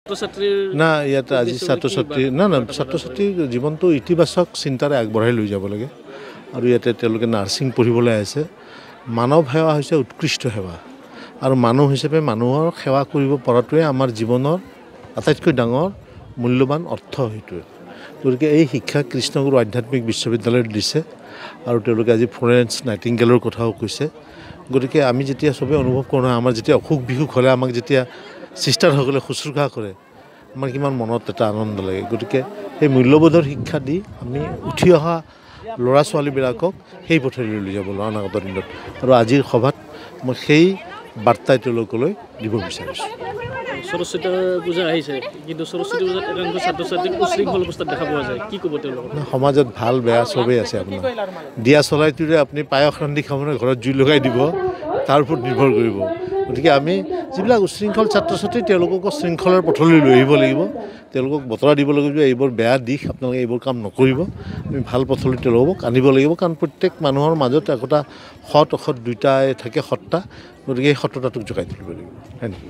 না ইয়াতে আজি ছাত্ৰ ছাত্ৰী না ছাত্ৰ ছাত্ৰীৰ জীৱনটো ইতিবাচক চিন্তাৰে আগবঢ়াই লৈ যাব লাগে আৰু ইয়াতে তেওঁলোকে নাৰ্ছিং পঢ়িবলৈ আহিছে মানৱ সেৱা হৈছে উৎকৃষ্ট সেৱা আৰু মানুহ হিচাপে মানুহৰ সেৱা কৰিব পৰাটোৱে আমাৰ জীৱনৰ আটাইতকৈ ডাঙৰ মূল্যৱান অৰ্থ সেইটোৱে গতিকে এই শিক্ষা কৃষ্ণগুৰু আধ্যাত্মিক বিশ্ববিদ্যালয়ত দিছে আৰু তেওঁলোকে আজি ফ্লৰেন্স নাইটিংগেলৰ কথাও কৈছে গতিকে আমি যেতিয়া সবে অনুভৱ কৰোঁ আমাৰ যেতিয়া অসুখ বিসুখ হ'লে আমাক যেতিয়া সিষ্টাৰসকলে শুশ্ৰূষা কৰে আমাৰ কিমান মনত এটা আনন্দ লাগে গতিকে সেই মূল্যবোধৰ শিক্ষা দি আমি উঠি অহা ল'ৰা ছোৱালীবিলাকক সেই পথেৰে লৈ যাব অনাগত দিনত আৰু আজিৰ সভাত মই সেই বাৰ্তাই তেওঁলোকলৈ দিব বিচাৰিছোঁ সৰস্বতী পূজা আহিছে কিন্তু সৰস্বতী পূজাত একাংশ ছাত্ৰ ছাত্ৰীক উশৃংখল অৱস্থাত দেখা পোৱা যায় কি ক'ব তেওঁলোকক সমাজত ভাল বেয়া চবেই আছে আপোনাৰ দিয়া চলাইটোৰে আপুনি পায়স ৰান্ধি খাবলৈ ঘৰত জুই লগাই দিব তাৰ ওপৰত নিৰ্ভৰ কৰিব গতিকে আমি যিবিলাক উশৃংখল ছাত্ৰ ছাত্ৰী তেওঁলোকক শৃংখলাৰ পথলৈ লৈ আহিব লাগিব তেওঁলোকক বতৰা দিব লাগিব যে এইবোৰ বেয়া দিশ আপোনালোকে এইবোৰ কাম নকৰিব আমি ভাল পথলৈ তেওঁলোকক আনিব লাগিব কাৰণ প্ৰত্যেক মানুহৰ মাজত একোটা সৎ অসৎ দুয়োটাই থাকে সত্তা গতিকে এই সত্যতাটোক জোকাই তুলিব লাগিব